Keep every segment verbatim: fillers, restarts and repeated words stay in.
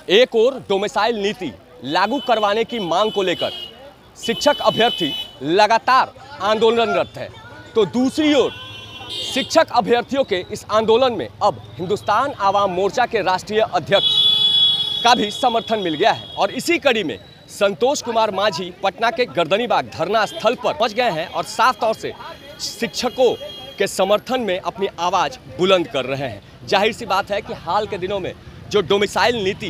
एक ओर डोमिसाइल नीति लागू करवाने की मांग को लेकर शिक्षक अभ्यर्थी लगातार आंदोलनरत है, तो दूसरी ओर शिक्षक अभ्यर्थियों के इस आंदोलन में अब हिंदुस्तान आवाम मोर्चा के राष्ट्रीय अध्यक्ष का भी समर्थन मिल गया है। और इसी कड़ी में संतोष कुमार मांझी पटना के गर्दनीबाग धरना स्थल पर पहुंच गए हैं और साफ तौर से शिक्षकों के समर्थन में अपनी आवाज़ बुलंद कर रहे हैं। जाहिर सी बात है कि हाल के दिनों में जो डोमिसाइल नीति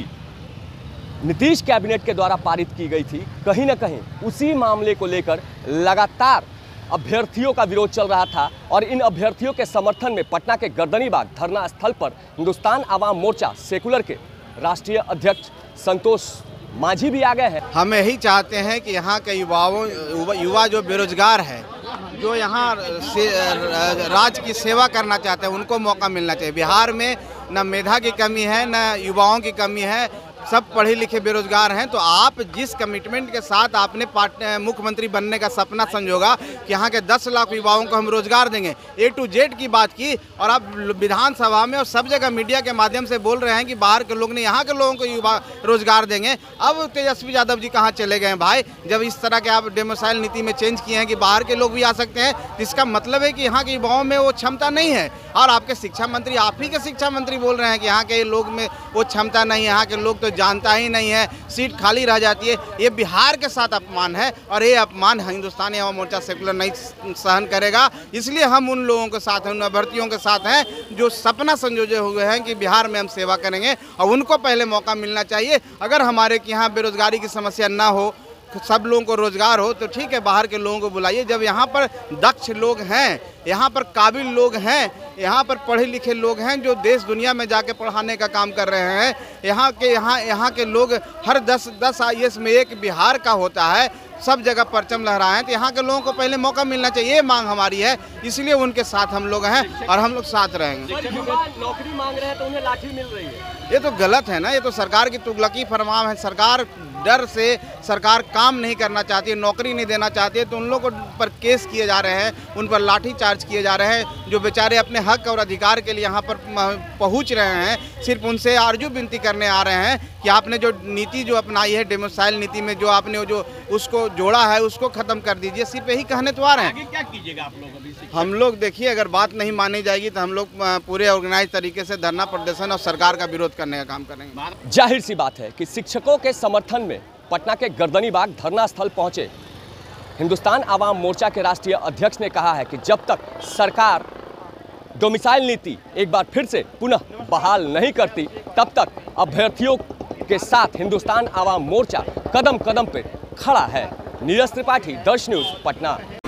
नीतीश कैबिनेट के द्वारा पारित की गई थी, कहीं ना कहीं उसी मामले को लेकर लगातार अभ्यर्थियों का विरोध चल रहा था। और इन अभ्यर्थियों के समर्थन में पटना के गर्दनीबाग धरना स्थल पर हिंदुस्तान आवाम मोर्चा सेकुलर के राष्ट्रीय अध्यक्ष संतोष मांझी भी आ गए हैं। हम यही चाहते हैं कि यहाँ के युवाओं युवा जो बेरोजगार है, जो यहाँ से राज्य की सेवा करना चाहते हैं, उनको मौका मिलना चाहिए। बिहार में न मेधा की कमी है, न युवाओं की कमी है, सब पढ़े लिखे बेरोजगार हैं। तो आप जिस कमिटमेंट के साथ आपने मुख्यमंत्री बनने का सपना संजोगा कि यहाँ के दस लाख युवाओं को हम रोजगार देंगे, ए टू जेड की बात की, और आप विधानसभा में और सब जगह मीडिया के माध्यम से बोल रहे हैं कि बाहर के लोग ने यहाँ के लोगों को युवा रोजगार देंगे। अब तेजस्वी यादव जी कहाँ चले गए भाई? जब इस तरह के आप डोमिसाइल नीति में चेंज किए हैं कि बाहर के लोग भी आ सकते हैं, इसका मतलब है कि यहाँ के युवाओं में वो क्षमता नहीं है। और आपके शिक्षा मंत्री, आप ही के शिक्षा मंत्री बोल रहे हैं कि यहाँ के लोग में वो क्षमता नहीं है, यहाँ के लोग तो जानता ही नहीं है, सीट खाली रह जाती है। ये बिहार के साथ अपमान है और ये अपमान हिंदुस्तानी आवाम मोर्चा सेकुलर नहीं सहन करेगा। इसलिए हम उन लोगों के साथ हैं, उन अभ्यर्थियों के साथ हैं जो सपना संजोए हुए हैं कि बिहार में हम सेवा करेंगे, और उनको पहले मौका मिलना चाहिए। अगर हमारे यहाँ बेरोजगारी की समस्या ना हो, सब लोगों को रोजगार हो, तो ठीक है, बाहर के लोगों को बुलाइए। जब यहाँ पर दक्ष लोग हैं, यहाँ पर काबिल लोग हैं, यहाँ पर पढ़े लिखे लोग हैं जो देश दुनिया में जाके पढ़ाने का काम कर रहे हैं, यहाँ के यहाँ यहाँ के लोग हर दस दस आई ए एस में एक बिहार का होता है, सब जगह परचम लहराए हैं, तो यहाँ के लोगों को पहले मौका मिलना चाहिए। ये मांग हमारी है, इसलिए उनके साथ हम लोग हैं और हम लोग साथ रहेंगे। नौकरी मांग रहे हैं तो उन्हें लाठी मिल रही है, ये तो गलत है ना। ये तो सरकार की तुगलकी फरमान है। सरकार डर से सरकार काम नहीं करना चाहती है, नौकरी नहीं देना चाहती है, तो उन लोगों पर केस किए जा रहे हैं, उन पर लाठी चार्ज किए जा रहे हैं। जो बेचारे अपने हक और अधिकार के लिए यहाँ पर पहुँच रहे हैं, सिर्फ उनसे आरजू विनती करने आ रहे हैं कि आपने जो नीति जो अपनाई है डोमिसाइल नीति में, जो आपने जो उसको जोड़ा है, उसको खत्म कर दीजिए। सिर्फ यही कहने तो आ रहे हैं। क्या कीजिएगा आप लोग अभी? हम लोग देखिए, अगर बात नहीं मानी जाएगी तो हम लोग पूरे ऑर्गेनाइज तरीके से धरना प्रदर्शन और सरकार का विरोध करने का काम करेंगे। जाहिर सी बात है कि शिक्षकों के समर्थन में पटना के गर्दनीबाग धरना स्थल पहुंचे हिंदुस्तान आवाम मोर्चा के राष्ट्रीय अध्यक्ष ने कहा है कि जब तक सरकार डोमिसाइल नीति एक बार फिर से पुनः बहाल नहीं करती, तब तक अभ्यर्थियों के साथ हिंदुस्तान आवाम मोर्चा कदम कदम पे खड़ा है। नीरज त्रिपाठी, दर्श न्यूज, पटना।